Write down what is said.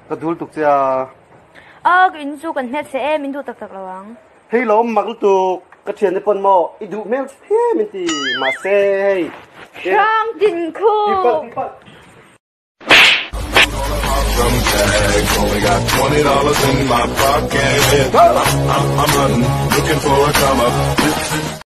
กระดูตุกเสียกินสู้กันแม่เสียมินดูตักระวังให้ล้มมักตุกกระเทียนในปนหม้ออีดูแมวเฮ้มินตีมาเซ่ช่างจินคู From tags, only got $20 in my pocket. I'm running, looking for a come up.